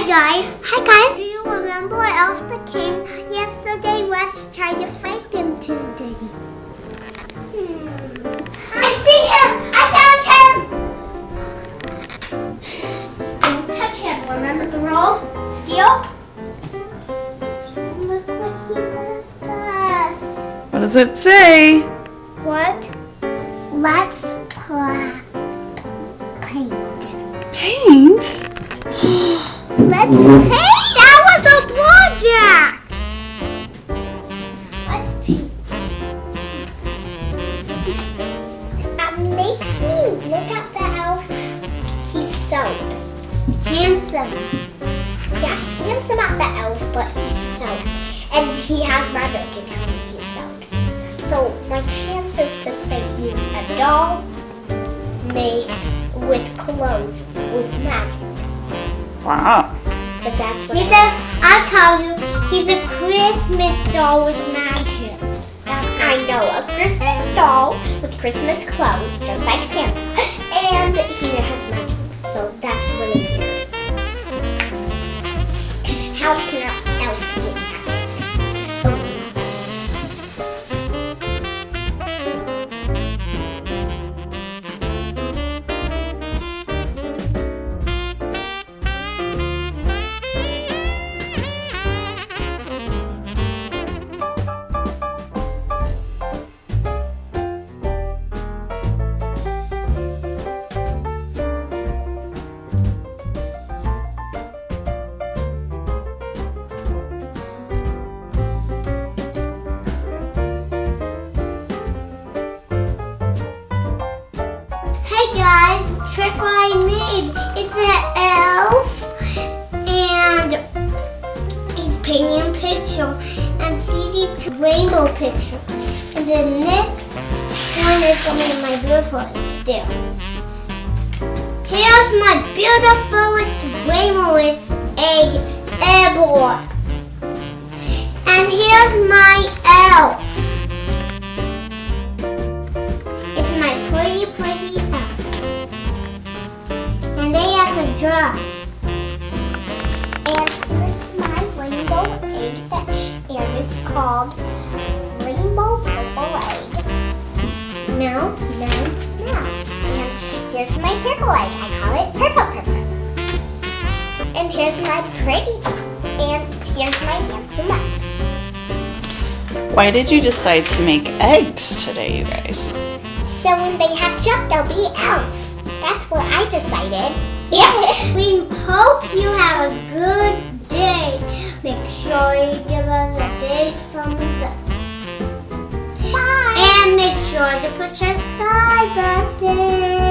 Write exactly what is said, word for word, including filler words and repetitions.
guys. Hi guys. Do you remember Elf that came yesterday? Let's try to fight him today. Hmm. I see him! I found him! Don't touch him. Remember the rule? Deal? Look what he left us. What does it say? What? Let's play. Paint. Paint? Let's paint? That was a project! Let's paint. That makes me look at the elf. He's so handsome. Yeah, handsome at the elf, but he's sewed. And he has magic in him when he's sewed. So my chances to say he's a doll made with clothes with magic. Wow. Because that's what he's a, I'll tell you, he's a Christmas doll with magic. That's I know, a Christmas doll with Christmas clothes, just like Santa. And he has magic, so that's really weird. How can an elf be magic? Hey guys, trick what I made. It's an elf and he's painting a picture and see these two rainbow pictures. And the next one is going to be my beautiful there. Here's my beautifulest rainbowest egg ever. And here's my elf. It's my pretty, pretty elf. And they have to draw. And here's my rainbow egg, that, and it's called Rainbow Purple Egg. Melt, melt, melt. And here's my purple egg. I call it Purple Purple. And here's my pretty, and here's my handsome elf. Why did you decide to make eggs today, you guys? So when they hatch up, they'll be elves. That's what I decided. We hope you have a good day. Make sure you give us a big thumbs up. Bye. And make sure to push our subscribe button.